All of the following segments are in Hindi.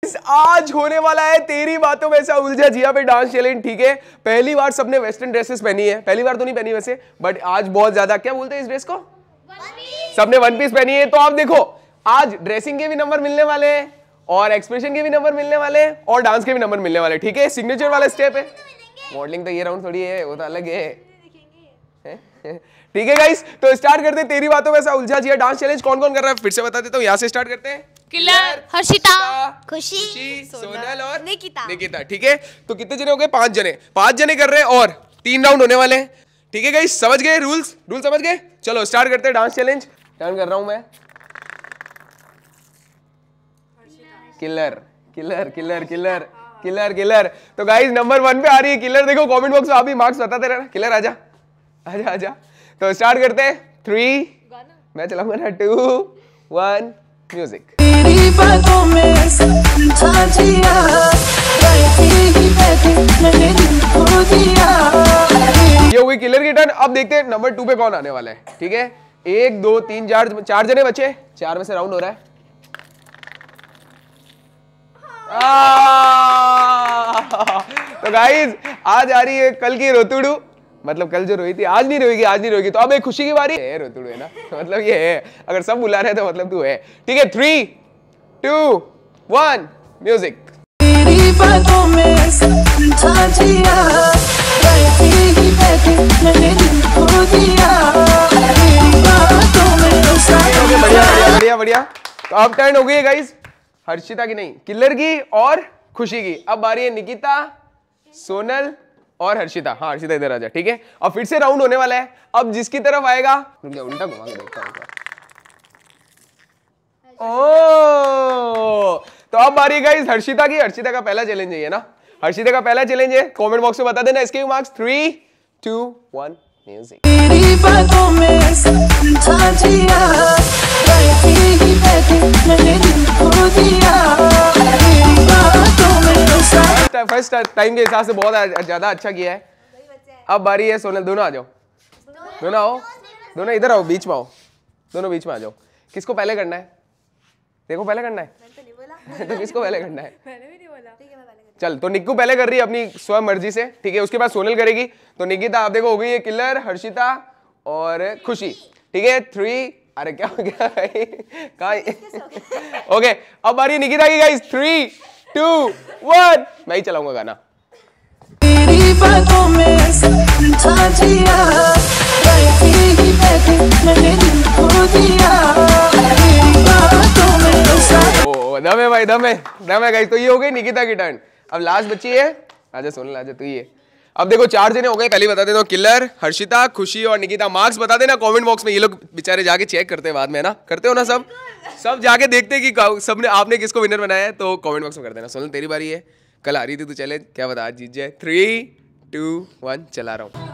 आज होने वाला है तेरी बातों में ऐसा उलझा जिया पे डांस चैलेंज। ठीक है, पहली बार सबने वेस्टर्न ड्रेसेस पहनी है, पहली बार तो नहीं पहनी वैसे, बट आज बहुत ज्यादा, क्या बोलते हैं इस ड्रेस को, सबने वन पीस पहनी है। तो आप देखो, आज ड्रेसिंग के भी नंबर मिलने वाले हैं और एक्सप्रेशन के भी नंबर मिलने वाले हैं और डांस के भी नंबर मिलने वाले। ठीक है, सिग्नेचर वाला स्टेप है। मॉडलिंग तो ये राउंड थोड़ी है, वो तो अलग है। ठीक है गाइस, तो स्टार्ट करते हैं तेरी बातों में ऐसा उलझा जिया डांस चैलेंज। कौन कौन कर रहा है फिर से बता देता हूँ, यहाँ से स्टार्ट करते हैं। किलर, हर्षिता, खुशी, सोनल और निकिता। ठीक है, तो कितने जने हो गए, 5 जने, 5 जने कर रहे हैं और 3 राउंड होने वाले हैं। ठीक है गाइस, समझ गए रूल्स समझ गए। चलो स्टार्ट करते हैं डांस चैलेंज। टर्न कर रहा हूं मैं। Killer killer killer killer killer killer. तो गाइस नंबर 1 पे आ रही है किलर। देखो कमेंट बॉक्स में आप भी मार्क्स बताते रहना। किलर आजा आजा आजा। तो स्टार्ट करते हैं। 3 मैं चलाऊंगा ना, 2 1 म्यूजिक। ये हुई किलर की टर्न। अब देखते हैं नंबर 2 पे कौन आने वाला है। ठीक है, 1 2 3 4 जने बचे, 4 में से राउंड हो रहा है। तो गाइस आज आ रही है कल की रोतुड़ू, मतलब कल जो रोई थी आज नहीं रोएगी, आज नहीं रोएगी। तो अब एक खुशी की बारी है, रोतुड़ू है ना, मतलब ये है, अगर सब बुला रहे हैं तो मतलब तू है। ठीक है, 3 2 1 म्यूजिक। बढ़िया बढ़िया। तो अब टर्न हो गई है गाइस हर्षिता की नहीं, किलर की और खुशी की। अब बारी है निकिता, सोनल और हर्षिता। हाँ हर्षिता इधर आ जा। ठीक है, अब फिर से राउंड होने वाला है। अब जिसकी तरफ आएगा, उल्टा घुमा के देखता हूं। ओ तो अब बारी गाइस हर्षिता की। हर्षिता का पहला चैलेंज है ये ना, हर्षिता का पहला चैलेंज है। कमेंट बॉक्स में बता देना इसके भी मार्क्स। 3 2 1 म्यूजिक। फर्स्ट टाइम के हिसाब से बहुत ज्यादा अच्छा किया है। अब बारी है सोनल। दोनों आ जाओ, दोनों आओ, दोनों इधर आओ, बीच में आओ, दोनों बीच में आ जाओ। किसको पहले करना है, देखो पहले करना है। तो किसको पहले करना है, चल तो निक्कू पहले कर रही है अपनी स्व मर्जी से। ठीक है, उसके बाद सोनल करेगी। तो निकिता आप देखो हो गई है किलर, हर्षिता और खुशी। ठीक है, 3 अरे क्या हो गया भाई कहाँ। ओके अब बारी निकिता की गाइस। 3 2 1 मैं ही चलाऊंगा गाना। दम है भाई, दम है गाइस। तो ये हो गई निकिता की टर्न। अब लास्ट बची है, आजा सोनल आजा तू ही है। अब देखो 4 जने हो गए, पहले बता देता हूँ किलर, हर्षिता, खुशी और निकिता। मार्क्स बता देना कमेंट बॉक्स में। ये लोग बेचारे जाके चेक करते हैं बाद में, है ना, करते हो ना सब जाके देखते हैं कि सबने आपने किसको विनर बनाया है। तो कमेंट बॉक्स में कर देना। सोनल तेरी बारी है, कल आ रही थी तू चैलेंज, क्या बता आज जीत जाए। 3 2 1 चला रहा हूँ।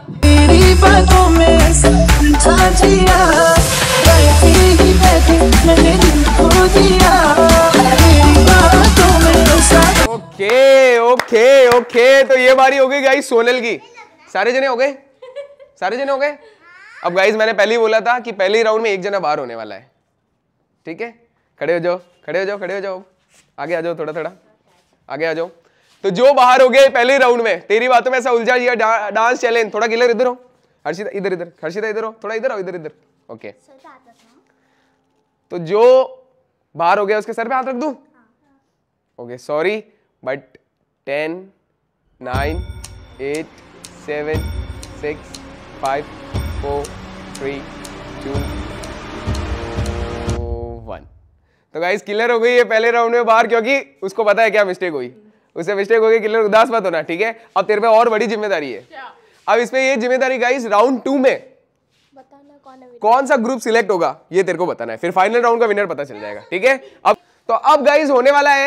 ओके ओके ओके, तो ये बारी हो गई गाइस सोनल की। सारे जने हो गए, सारे जने हो गए। अब गाइस मैंने पहले ही बोला था कि पहले ही राउंड में एक जना बाहर होने वाला है। ठीक है, खड़े हो जाओ, खड़े हो जाओ, खड़े हो जाओ, आगे आ जाओ, थोड़ा थोड़ा आगे आ जाओ। तो जो बाहर हो गए पहले राउंड में तेरी बातों में ऐसा उलझा जिया डांस चैलेंज। थोड़ा किलर इधर हो, हर्षिता इधर इधर, हर्षिता इधर हो, थोड़ा इधर आओ, इधर इधर। ओके, तो जो बाहर हो गया उसके सर पे हाथ रख दूं। Okay sorry but 10 9 8 7 6 5 4 3 2 1। तो गाइस किलर हो गई है पहले राउंड में बाहर, क्योंकि उसको पता है क्या मिस्टेक हुई, उससे मिस्टेक हो गई। किलर उदास मत होना, ठीक है। अब तेरे पे और बड़ी जिम्मेदारी है। अब इसमें ये जिम्मेदारी गाइस राउंड 2 में कौन सा ग्रुप सिलेक्ट होगा ये तेरे को बताना है, फिर फाइनल राउंड का विनर पता चल जाएगा। ठीक है, अब गाइस होने वाला है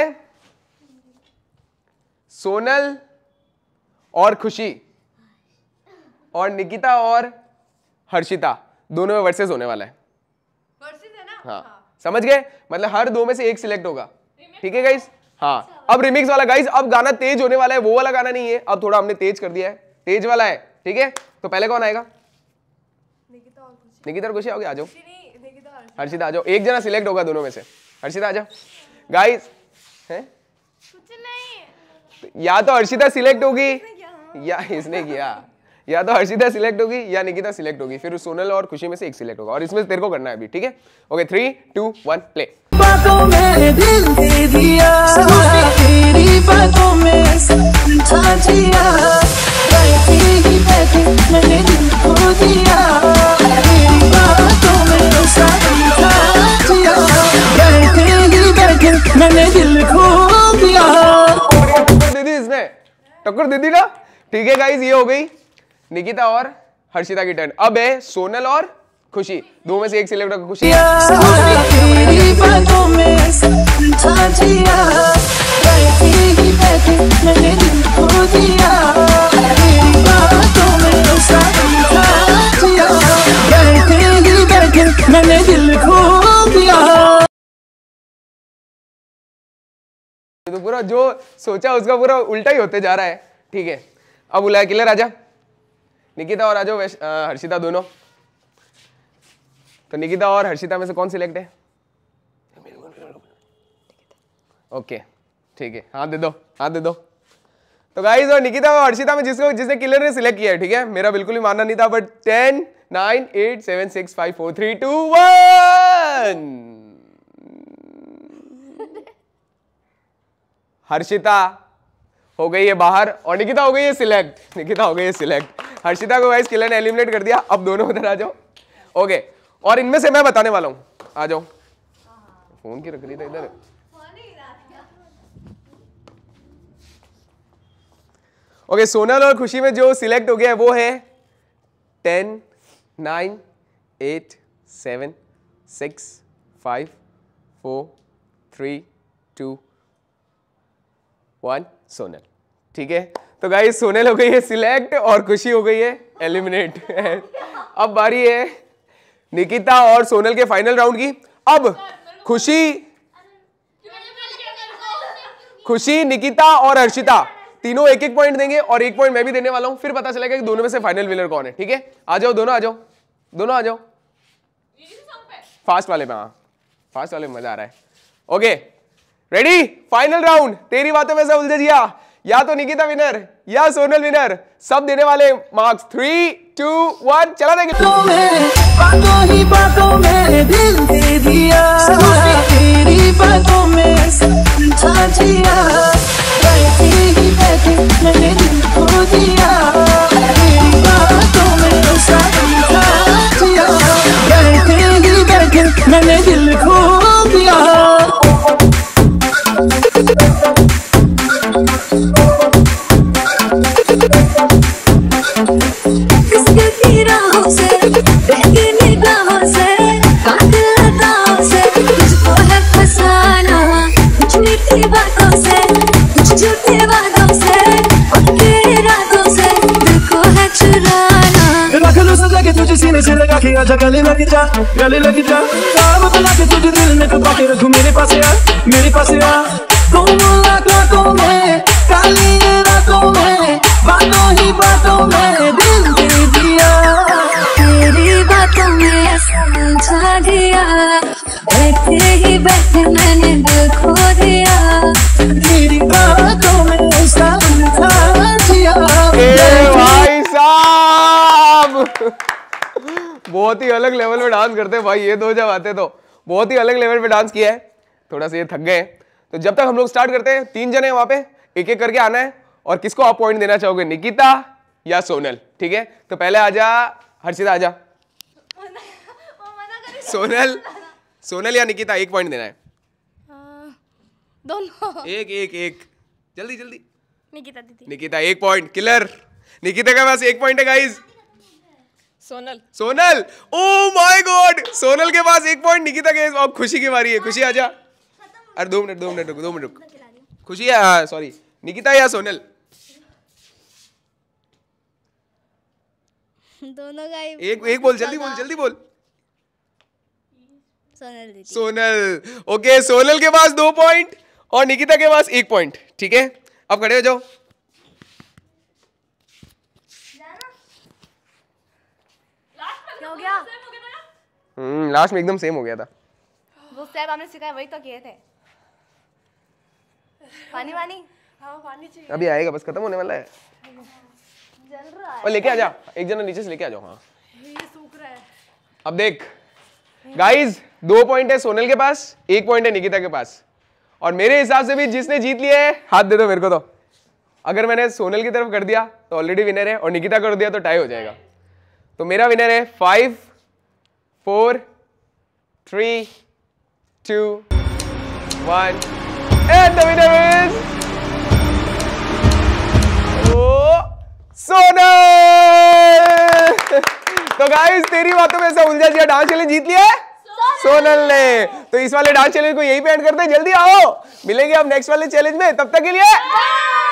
सोनल और खुशी और निकिता और हर्षिता दोनों में वर्सेस होने वाला है। वर्सेस है ना? हाँ समझ गए, मतलब हर 2 में से एक सिलेक्ट होगा। ठीक है गाइस, हाँ अब रिमिक्स वाला गाइस, अब गाना तेज होने वाला है, वो वाला गाना नहीं है, अब थोड़ा हमने तेज कर दिया है, तेज वाला है। ठीक है, तो पहले कौन आएगा? निकिता और खुशी आओगे, आ जाओ। हर्षिता आ जाओ, एक जना सिलेक्ट होगा दोनों में से। हर्षिता आ जाओ गाइस। हैं कुछ नहीं। या तो हर्षिता सिलेक्ट होगी या इसने किया, या तो हर्षिता सिलेक्ट होगी या निकिता सिलेक्ट होगी, फिर सोनल और खुशी में से एक सिलेक्ट होगा और इसमें तेरे को करना है अभी, ठीक है? Okay 3 2 1 play. बातों में दिल दे दिया, तेरी बातों में समझा दिया, बैठे ही बैठे मैंने दिल खो दिया, तेरी बातों में समझा दिया, बैठे ही बैठे मैंने दिल खो दिया। टक्कर दे दी इसने, टक्कर दे दी ना। ठीक है गाइस, ये हो गई निकिता और हर्षिता की टर्न। अब है सोनल और खुशी, दो में से एक सिलेक्ट होगा। खुशी तेरी बातों में समझा दिया, बैठे ही बैठे मैंने दिल खो दिया, तेरी बातों में समझा दिया, बैठे ही बैठे मैंने दिल खो दिया। तो पूरा जो सोचा उसका पूरा उल्टा ही होते जा रहा है। ठीक है, अब बुलाया किलर, आजा निकिता और आजा हर्षिता दोनों। तो निकिता और हर्षिता में से कौन सिलेक्ट है? ओके ठीक है, हाथ दे दो, हाथ दे दो। तो गाइस और निकिता और हर्षिता में जिसने किलर ने सिलेक्ट किया है, ठीक है, मेरा बिल्कुल ही मानना नहीं था, बट 10 9 8 7 6 5 4 3 2 1 हर्षिता हो गई है बाहर और निकिता हो गई है सिलेक्ट। निकिता हो गई है सिलेक्ट, हर्षिता को गाइस किलर ने एलिमिनेट कर दिया। अब दोनों उधर आ जाओ। ओके, और इनमें से मैं बताने वाला हूं, आ जाओ। फोन की रख रही था इधर। ओके, सोनल और खुशी में जो सिलेक्ट हो गया है वो है 10 9 8 7 6 5 4 3 2 1 सोनल। ठीक है, तो गाइस सोनल हो गई है सिलेक्ट और खुशी हो गई है एलिमिनेट। अब बारी है निकिता और सोनल के फाइनल राउंड की। अब खुशी निकिता और हर्षिता तीनों एक एक पॉइंट देंगे और एक पॉइंट मैं भी देने वाला हूं, फिर पता चलेगा कि दोनों में से फाइनल विनर कौन है। ठीक है, आ जाओ दोनों, आ जाओ दोनों, आ जाओ फास्ट वाले में। हाँ, फास्ट वाले में मजा आ रहा है। Okay ready, final round. तेरी बातों में से उलझ गया, या तो निकिता विनर या सोनल विनर, सब देने वाले मार्क्स। 3 2 1 चला देंगे। बातों ही बातों में दिल दे दिया, तेरी बातों में समझा दिया, बैठे ही बैठे मैंने दिल खो दिया, तेरी बातों में समझा दिया, बैठे ही बैठे मैंने दिल खो दिया। तुझे सीने से लगा के आजा, गले लग जा, गले लग जा, ख्वाब बना के तुझे दिल में छुपा के रखूं, मेरे पास आ, मेरे पास आ। तुम रातों में, काली रातों में, बातों ही बातों में दिल दे दिया, तेरी बातों में समझा दिया, बैठे ही बैठे मैंने दिल खो दिया, तेरी बातों में समझा दिया। भाई साहब बहुत ही अलग लेवल पे डांस करते हैं भाई ये दो, जब आते तो बहुत ही अलग लेवल पे डांस किया है। थोड़ा सा ये थक गए, तो जब तक हम लोग स्टार्ट करते हैं, 3 जने वहां पे एक एक करके आना है और किसको आप पॉइंट देना चाहोगे, निकिता या सोनल? ठीक है, तो पहले आजा हर्षिता, आजा। सोनल, सोनल या निकिता, एक पॉइंट देना है। दोनों। एक एक एक, जल्दी जल्दी। निकिता दीदी। Nikita 1 point, killer. निकिता के पास 1 पॉइंट है guys. Sonal. Sonal, oh my god, Sonal के पास 1 पॉइंट, निकिता के अब खुशी की बारी है। खुशी आजा। अरे 2 मिनट रुक। खुशी है, सॉरी, निकिता या सोनल? दोनों का एक बोल, जल्दी बोल। सोनल दीदी। सोनल, ओके, सोनल के पास 2 पॉइंट और निकिता के पास 1 पॉइंट। ठीक है, अब खड़े हो जाओ। क्या हो गया? लास्ट में एकदम सेम हो गया था। वो स्टेप आपने सिखाया वही तो किए थे। पानी पानी। हाँ पानी चाहिए। अभी आएगा, बस खत्म होने वाला है। जल रहा है। और लेके आ जा, एक जना नीचे से लेके आ जाओ। हाँ ये सूख रहा है। अब देख गाइस, 2 पॉइंट है सोनल के पास, 1 पॉइंट है निकिता के पास। और मेरे हिसाब से भी जिसने जीत लिया है, हाथ दे दो मेरे को। तो अगर मैंने सोनल की तरफ कर दिया तो ऑलरेडी विनर है, और निकिता कर दिया तो टाई हो जाएगा। तो मेरा विनर है 5 4 3 2 1 and the winner is Sonal. तो गाइस तेरी बातों में ऐसा उलझा दिया, डांस चैलेंज जीत लिया है सोनल ने। तो इस वाले डांस चैलेंज को यहीं पे एंड करते हैं। जल्दी आओ, मिलेंगे अब नेक्स्ट वाले चैलेंज में, तब तक के लिए